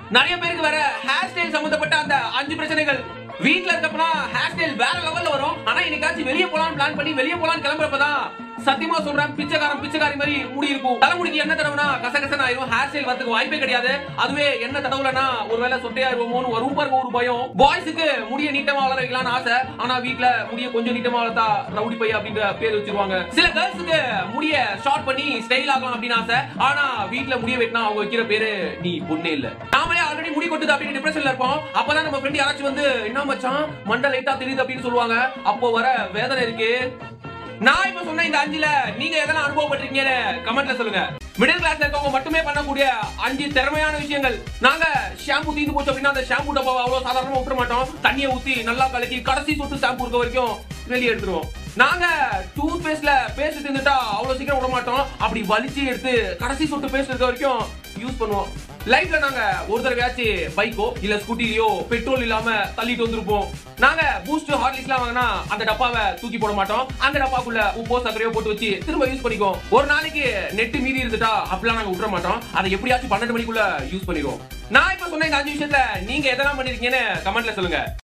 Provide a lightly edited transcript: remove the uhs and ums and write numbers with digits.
நிறைய பேருக்கு வேற ஹேர் ஸ்டைல் சம்பந்தப்பட்ட அந்த 5 பிரச்சனைகள். வீட்ல இருக்கப்பனா ஹேர் ஸ்டைல் வேற லெவல்ல வரும். ஆனா இன்னைக்காச்சும் வெளிய போலாம்னு பிளான் பண்ணி வெளிய போலாம்னு கிளம்புறப்பதான் சத்தியமா சொல்றேன், பிச்சைக்காரி மாதிரி முடி இருக்கும். தலைமுடிக்கு என்ன தடவுனா கசகசன்னு ஆயிரும். ஹேர் ஸ்டைல் வரதுக்கு வாய்ப்பே கிடையாது. அதுவே என்ன தடவுலனா ஒருவேளை சொட்டையா இருவோமோன்னு வரும் பாருங்க ஒரு பயம். பாய்ஸுக்கு முடிய நீட்டமா வளர வைக்கலாம்னு ஆசை. ஆனா வீட்ல முடிய கொஞ்சம் நீட்டமா வளர்த்தா ரவுடி பைய அப்படின்ற பேர் வச்சிருவாங்க. சில கேர்ள்ஸுக்கு முடிய ஷார்ட் பண்ணி ஸ்டைல் ஆகலாம் அப்படின்னு ஆசை. ஆனா வீட்ல முடிய வெட்டினா அவங்க வைக்கிற பேரு நீ பொண்ணே இல்ல. நாமளே ஆல்ரெடி முடி கொட்டுது அப்படின்னு டிப்ரெஷன்ல இருப்போம். அப்பதான் நம்ம ஃப்ரெண்ட் யாராச்சும் வந்து என்ன மச்சான் மண்டை லைட்டா தெரியுது அப்படின்னு சொல்லுவாங்க. அப்போ வர வேதனை இருக்கு. நான் இப்ப சொன்ன இந்த 5ல நீங்க எதெல்லாம் அனுபவப்பட்டிருக்கீங்கன்னு கமெண்ட்ல சொல்லுங்க. மிடில் கிளாஸ்ல இருக்கவங்க மட்டுமே பண்ணக்கூடிய 5 திறமையான விஷயங்கள். நாங்க ஷாம்பு தீந்து போச்சு அப்படின்னா அந்த ஷாம்பு டப்பாவை அவ்வளவு சாதாரணமா விட்டுற மாட்டோம். தண்ணியை ஊத்தி நல்லா கலக்கி கடைசி சொட்டு ஷாம்பு இருக்க வரைக்கும் வெளியே எடுத்துருவோம். நாங்க டூத் பேஸ்ட்ல பேஸ்ட் தீந்துட்டா அவ்வளவு சீக்கிரம் விட மாட்டோம். அப்படி வலிச்சு எடுத்து கடைசி சொட்டு பேஸ்ட் இருக்க வரைக்கும் யூஸ் பண்ணுவோம். லைஃப்ல நாங்க ஒரு தடவையாச்சும் பைக்கோ இல்ல ஸ்கூட்டிலயோ பெட்ரோல் இல்லாம தள்ளிட்டு வந்திருப்போம். நாங்க பூஸ்ட் ஹார்லிக்ஸ்லாம் வாங்கினா அந்த டப்பாவை தூக்கி போட மாட்டோம். அந்த டப்பாக்குள்ள உப்போ சர்க்கரையோ போட்டு வச்சு திரும்ப யூஸ் பண்ணிக்குவோம். ஒரு நாளைக்கு நெட் மீறி இருந்துட்டா அப்படிலாம் நாங்க விட்டுற மாட்டோம். அதை எப்படியாச்சும் 12 மணிக்குள்ள யூஸ் பண்ணிடுவோம். நான் இப்ப சொன்ன இந்த 5 விஷயத்துல நீங்க எதெல்லாம் பண்ணிருக்கீங்கன்னு கமெண்ட்ல சொல்லுங்க.